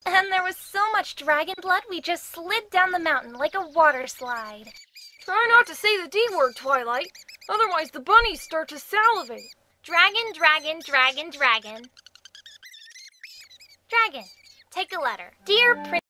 And there was so much dragon blood, we just slid down the mountain like a water slide. Try not to say the D word, Twilight. Otherwise the bunnies start to salivate. Dragon, dragon, dragon, dragon. Dragon, take a letter. Dear Prince.